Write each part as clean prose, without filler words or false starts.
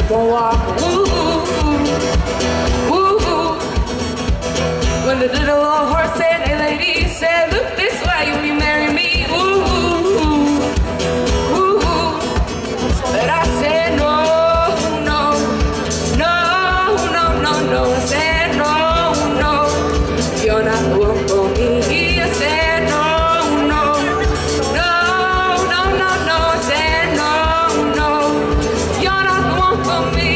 won't walk. Ooh. When the little old horse said, hey lady, said, look this way, will you marry me? Ooh. But I said no. I said no. You're not the one for me. I said no. I said no. You're not the one for me.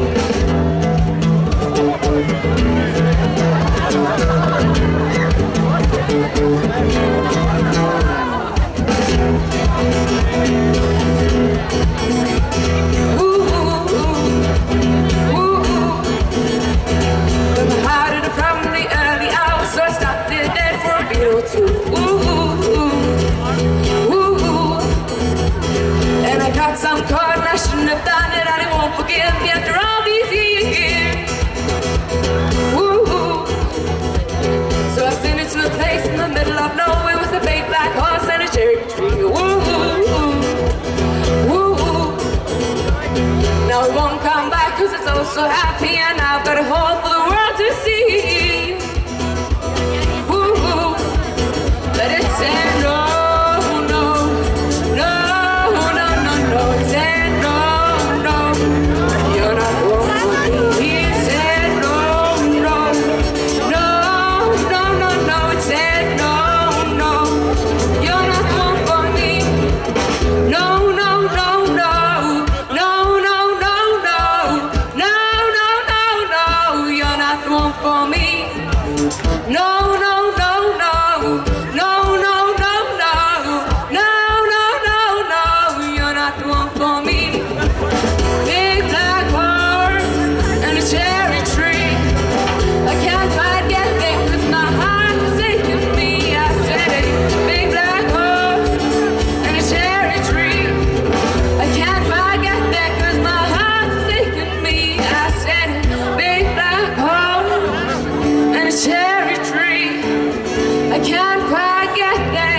And I got some card and I shouldn't have done it, and it won't forgive me after all these years. So I sent it to a place in the middle of nowhere with a big black horse and a cherry tree. Now it won't come back 'cause it's oh so happy, and I've got a hole for the world to see. But it said no. It said no. You're not the one for me. It said no. It said no. You're not the one for me. No. You're not the one for me. No. You're not the one for me. Big black horse and a cherry tree. I can't quite get there 'cause my heart is aching me. I said it. Big black horse and a cherry tree. I can't quite get there 'cause my heart is aching me. I said it. Big black horse and a cherry tree. I can't quite get there.